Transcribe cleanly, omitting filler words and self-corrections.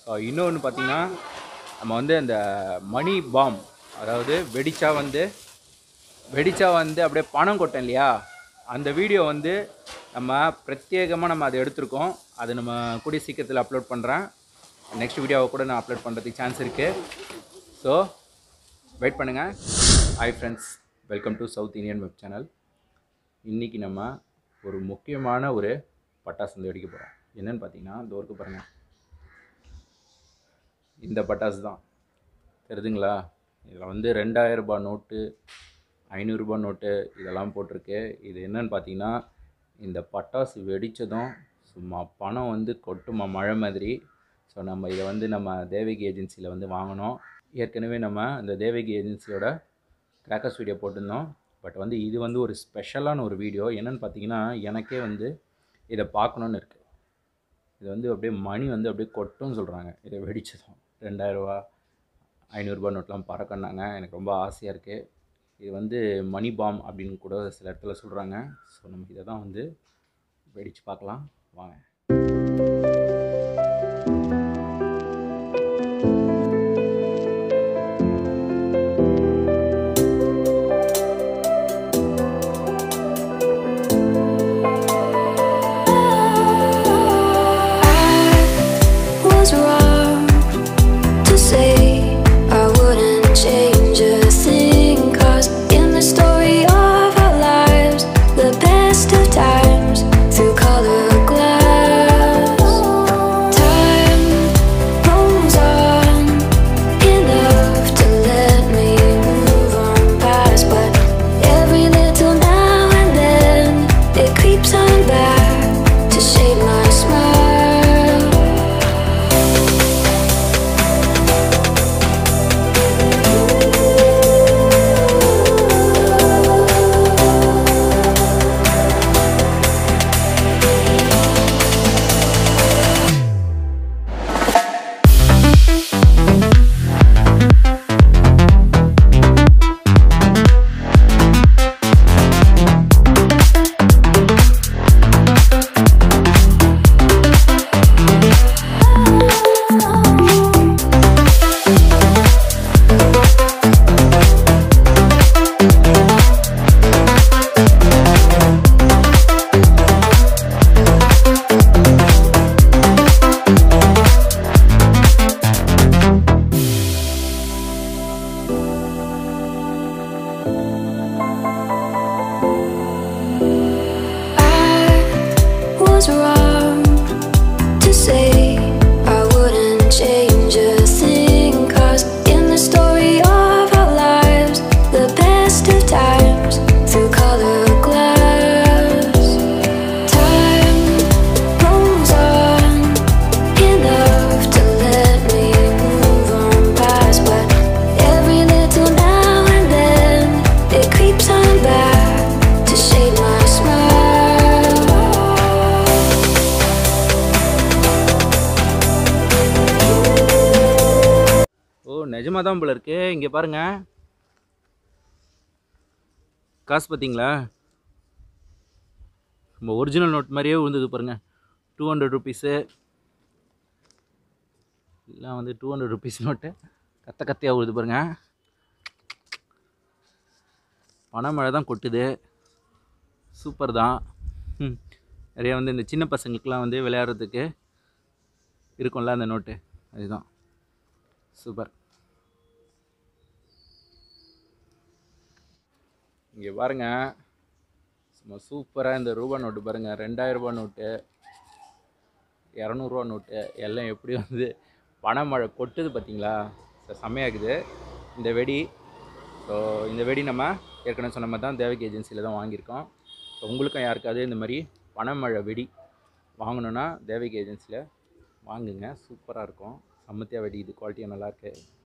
இன்னொன்று பார்த்தீங்கன்னா, நம்ம வந்து அந்த மணி பாம், அதாவது வெடிச்சா வந்து அப்படியே பணம் கொட்டும் இல்லையா, அந்த வீடியோ வந்து நம்ம பிரத்யேகமாக நம்ம அதை எடுத்திருக்கோம். அது நம்ம கூடிய சீக்கிரத்தில் அப்லோட் பண்ணுறேன். நெக்ஸ்ட் வீடியோவை கூட நான் அப்லோட் பண்ணுறதுக்கு சான்ஸ் இருக்குது. ஸோ வெயிட் பண்ணுங்கள். Hi friends, welcome to South Indian Web Channel. இன்றைக்கி நம்ம ஒரு முக்கியமான ஒரு பட்டாசு வந்து வெடிக்க போகிறோம். என்னென்னு பார்த்தீங்கன்னா, இந்த ஒர்க்கு பாருங்கள், இந்த பட்டாசு தான் தெரியுதுங்களா. இதில் வந்து 2000 ரூபாய் நோட்டு, 500 ரூபாய் நோட்டு இதெல்லாம் போட்டிருக்கு. இது என்னன்னு பார்த்தீங்கன்னா, இந்த பட்டாசு வெடித்ததும் சும்மா பணம் வந்து கொட்டுமா மழை மாதிரி. ஸோ நம்ம இதை வந்து நம்ம தேவகி ஏஜென்சியில் வந்து வாங்கினோம். ஏற்கனவே நம்ம இந்த தேவகி ஏஜென்சியோட கிராக்கர்ஸ் வீடியோ போட்டிருந்தோம். பட் வந்து இது வந்து ஒரு ஸ்பெஷலான ஒரு வீடியோ. என்னென்னு பார்த்தீங்கன்னா, எனக்கே வந்து இதை பார்க்கணுன்னு இருக்குது. இது வந்து அப்படியே மணி வந்து அப்படியே கொட்டும்னு சொல்கிறாங்க. இதை வெடித்ததும் 2000 ரூபா 500 ரூபாய் நோட்லாம் பறக்கன்னாங்க. எனக்கு ரொம்ப ஆசையாக இருக்குது. இது வந்து மணி பாம் அப்படின்னு கூட சில இடத்துல சொல்கிறாங்க. ஸோ நம்ம இதை தான் வந்து வெடித்து பார்க்கலாம் வாங்க. நிஜமாக தான் போல இருக்கு. இங்கே பாருங்க, காசு பார்த்தீங்களா, நம்ம ஒரிஜினல் நோட் மாதிரியே விழுந்தது பாருங்க. 200 ருபீஸு எல்லாம் வந்து 200 ருபீஸ் நோட்டு கத்தையாக விழுது பாருங்க. பணமழை தான் கொட்டுது. சூப்பர் தான். நிறைய வந்து இந்த சின்ன பசங்களுக்கெலாம் வந்து விளையாடுறதுக்கு இருக்கும்ல அந்த நோட்டு, அதுதான் சூப்பர். இங்கே பாருங்கள், சும்மா சூப்பராக இந்த ரூபா நோட்டு பாருங்கள். 2000 ரூபா நோட்டு, 200 ரூபா நோட்டு எல்லாம் எப்படி வந்து பணமழை கொட்டுது பார்த்தீங்களா. செம்மையாகுது இந்த வெடி. ஸோ இந்த வெடி நம்ம ஏற்கனவே சொன்ன மாதிரி தான் தேவகி ஏஜென்சியில் தான் வாங்கியிருக்கோம். ஸோ உங்களுக்கும் யாருக்காவது இந்த மாதிரி பணமழை வெடி வாங்கணுன்னா தேவகி ஏஜென்சியில் வாங்குங்க. சூப்பராக இருக்கும், செம்மத்தியாக வெடி. இது குவாலிட்டியாக நல்லாயிருக்கு.